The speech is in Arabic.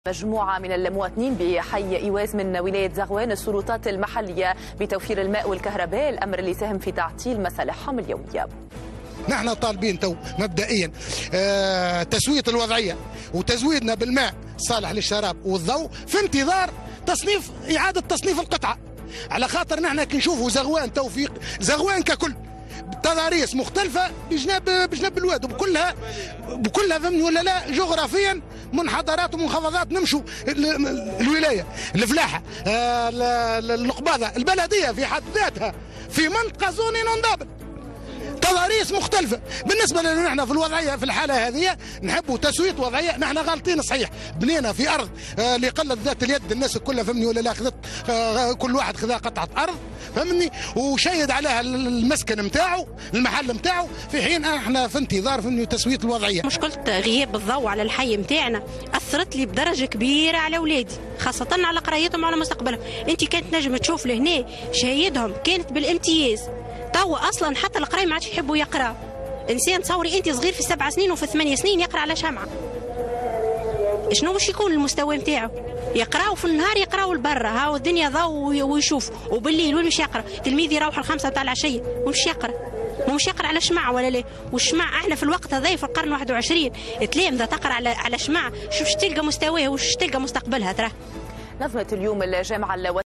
مجموعة من المواطنين بحي إيواز من ولاية زغوان السلطات المحلية بتوفير الماء والكهرباء، الأمر اللي ساهم في تعطيل مصالحهم اليومية. نحن طالبين تو مبدئيا تسوية الوضعية وتزويدنا بالماء صالح للشراب والضوء في انتظار إعادة تصنيف القطعة، على خاطر نحن كي نشوفوا زغوان توفيق زغوان ككل تضاريس مختلفة بجنب الواد وبكلها فهمني ولا لا، جغرافيا منحدرات ومنخفضات. نمشوا الولاية الفلاحة القباضة البلدية في حد ذاتها في منطقة زوني نونضابل، تضاريس مختلفة. بالنسبة لنا نحن في الوضعية في الحالة هذه نحبوا تسوية وضعية. نحن غالطين صحيح، بنينا في أرض لقلة ذات اليد، الناس كلها فهمني ولا لا، خذت كل واحد خذا قطعة أرض فهمني وشيد عليها المسكن نتاعو المحل نتاعو، في حين احنا في انتظار فهمني تسوية الوضعية. مشكلة غياب الضوء على الحي نتاعنا أثرت لي بدرجة كبيرة على أولادي، خاصة على قرايتهم وعلى مستقبلهم. أنت كانت نجم تشوف لهنا شهيدهم كانت بالامتياز، توا اصلا حتى القراي ما عادش يحبوا يقرا. انسان تصوري انت صغير في 7 سنين وفي 8 سنين يقرا على شمعه، شنو باش يكون المستوى نتاعو؟ يقراو في النهار يقراو لبرا، هاو الدنيا ضوء ويشوف، وبالليل وين باش يقرا؟ تلميذ يروح ال5 تاع العشيه وين باش يقرا؟ مش يقرا على شمعه ولا لا؟ والشمع احنا في الوقت هذا في القرن 21 تلامذه تقرا على شمعه، شوف تلقى مستواه وش تلقى مستقبلها. ترى نظمت اليوم الجامعة